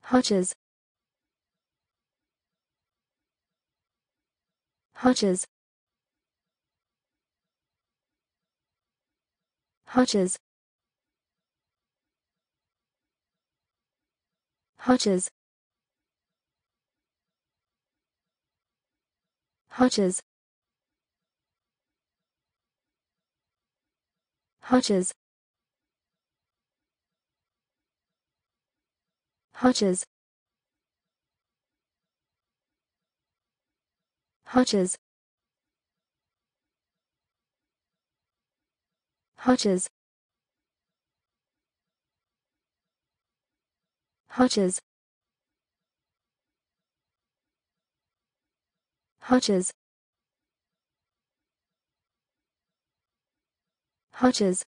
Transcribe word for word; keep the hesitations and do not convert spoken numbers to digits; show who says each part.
Speaker 1: Hutches. Hutches. Hutches. Hutches. Hutches. Hutches. Hutches. Hutches. Hutches. Hutches. Hutches. Hutches.